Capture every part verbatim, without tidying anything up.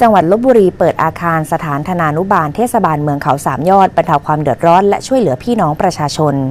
จังหวัดลพบุรีเปิดอาคารสถานธนานุบาลเทศบาลเมืองเขาสามยอดบรรเทาความเดือดร้อนและช่วยเหลือพี่น้องประชาชน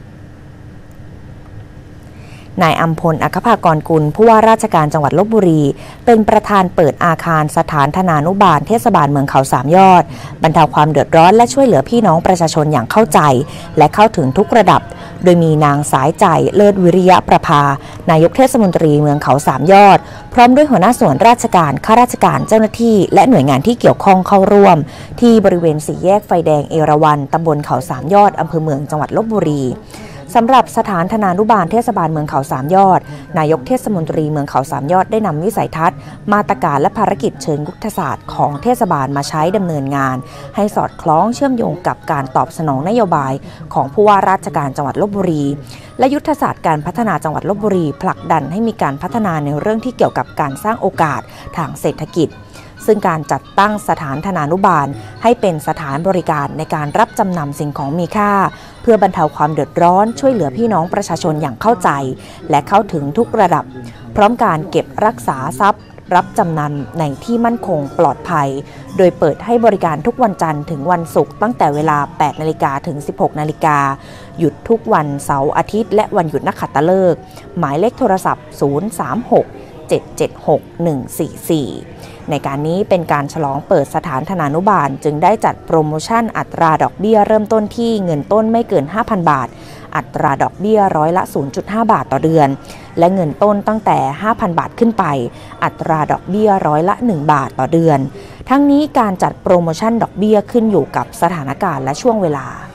นายอัมพล อัคภากรกุลผู้ว่าราชการจังหวัดลพบุรีเป็นประธานเปิดอาคารสถานธนานุบาลเทศบาลเมืองเขาสามยอดบรรเทาความเดือดร้อนและช่วยเหลือพี่น้องประชาชนอย่างเข้าใจและเข้าถึงทุกระดับโดยมีนางสายใจเลิศวิริยะประภานายกเทศมนตรีเมืองเขาสามยอดพร้อมด้วยหัวหน้าส่วนราชการข้าราชการเจ้าหน้าที่และหน่วยงานที่เกี่ยวข้องเข้าร่วมที่บริเวณสี่แยกไฟแดงเอราวัณตำบลเขาสามยอดอำเภอเมืองจังหวัดลพบุรีสำหรับสถานธนานุบาลเทศบาลเมืองเขาสามยอดนายกเทศมนตรีเมืองเขาสามยอดได้นำวิสัยทัศน์มาตรการและภารกิจเชิงยุทธศาสตร์ของเทศบาลมาใช้ดำเนินงานให้สอดคล้องเชื่อมโยงกับการตอบสนองนโยบายของผู้ว่าราชการจังหวัดลพบุรีและยุทธศาสตร์การพัฒนาจังหวัดลพบุรีผลักดันให้มีการพัฒนาในเรื่องที่เกี่ยวกับการสร้างโอกาสทางเศรษฐกิจซึ่งการจัดตั้งสถานธนานุบาลให้เป็นสถานบริการในการรับจำนำสิ่งของมีค่าเพื่อบรรเทาความเดือดร้อนช่วยเหลือพี่น้องประชาชนอย่างเข้าใจและเข้าถึงทุกระดับพร้อมการเก็บรักษาทรัพย์รับจำนำในที่มั่นคงปลอดภัยโดยเปิดให้บริการทุกวันจันทร์ถึงวันศุกร์ตั้งแต่เวลา แปดนาฬิกา ถึง สิบหกนาฬิกาหยุดทุกวันเสาร์อาทิตย์และวันหยุดนักขัตฤกษ์หมายเลขโทรศัพท์ ศูนย์ สาม หก เจ็ด เจ็ด หก หนึ่ง สี่ สี่ในการนี้เป็นการฉลองเปิดสถานธนานุบาลจึงได้จัดโปรโมชั่นอัตราดอกเบี้ยเริ่มต้นที่เงินต้นไม่เกิน ห้าพัน บาทอัตราดอกเบี้ยร้อยละ ศูนย์จุดห้า บาทต่อเดือนและเงินต้นตั้งแต่ ห้าพัน บาทขึ้นไปอัตราดอกเบี้ยร้อยละ หนึ่ง บาทต่อเดือนทั้งนี้การจัดโปรโมชั่นดอกเบี้ยขึ้นอยู่กับสถานการณ์และช่วงเวลา